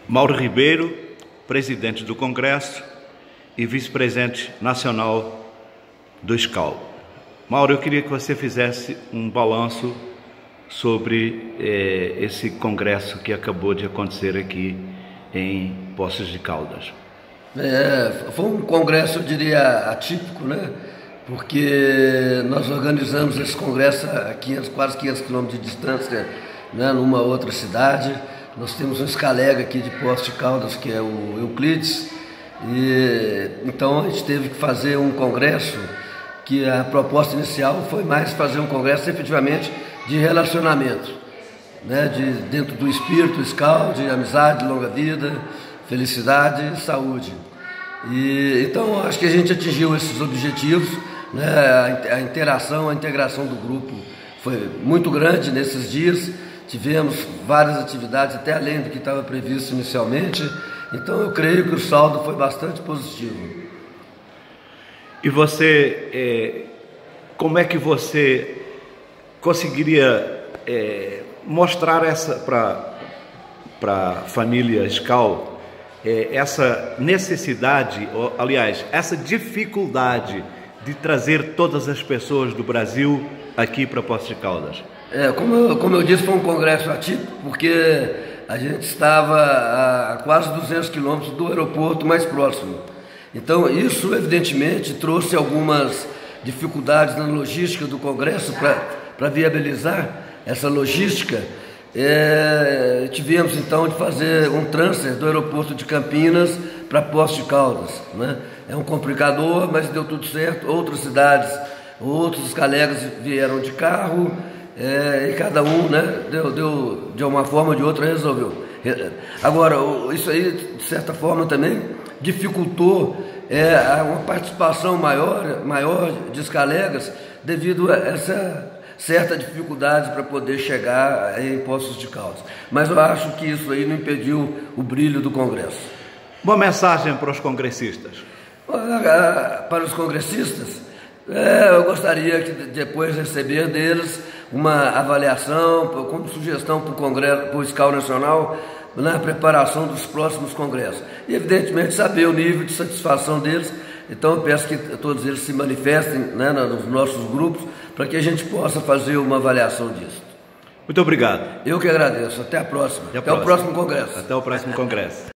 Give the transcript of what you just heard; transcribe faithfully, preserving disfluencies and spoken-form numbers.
Mauro Ribeiro, presidente do Congresso e vice-presidente nacional do S C A L. Mauro, eu queria que você fizesse um balanço sobre eh, esse congresso que acabou de acontecer aqui em Poços de Caldas. É, foi um congresso, eu diria, atípico, né? Porque nós organizamos esse congresso a quinhentos, quase quinhentos quilômetros de distância, né, numa outra cidade. Nós temos um escalega aqui de Poços de Caldas, que é o Euclides, e então a gente teve que fazer um congresso que a proposta inicial foi mais fazer um congresso efetivamente de relacionamento, né, de, dentro do espírito S C A L, de amizade, longa vida, felicidade e saúde. E, então acho que a gente atingiu esses objetivos, né, a, a interação, a integração do grupo foi muito grande nesses dias. Tivemos várias atividades, até além do que estava previsto inicialmente, então eu creio que o saldo foi bastante positivo. E você, é, como é que você conseguiria é, mostrar essa para para a família S C A L, é, essa necessidade, ou, aliás, essa dificuldade de trazer todas as pessoas do Brasil aqui para Poços de Caldas? É, como, eu, como eu disse, foi um congresso atípico, porque a gente estava a quase duzentos quilômetros do aeroporto mais próximo. Então, isso evidentemente trouxe algumas dificuldades na logística do congresso para viabilizar essa logística. É, tivemos então de fazer um transfer do aeroporto de Campinas para Poços de Caldas, né? É um complicador, mas deu tudo certo. Outras cidades, outros colegas vieram de carro. É, e cada um, né, deu, deu, de uma forma ou de outra resolveu. Agora, isso aí, de certa forma, também dificultou é, uma participação maior, maior de escalegas devido a essa certa dificuldade para poder chegar em Poços de Caldas. Mas eu acho que isso aí não impediu o brilho do Congresso. Uma mensagem para os congressistas? Para os congressistas, é, eu gostaria que depois receber deles uma avaliação, como sugestão para o Congresso, para o S C A L Nacional, na preparação dos próximos congressos. E, evidentemente, saber o nível de satisfação deles. Então, eu peço que todos eles se manifestem, né, nos nossos grupos, para que a gente possa fazer uma avaliação disso. Muito obrigado. Eu que agradeço. Até a próxima. Até, a Até próxima. o próximo congresso. Até o próximo congresso.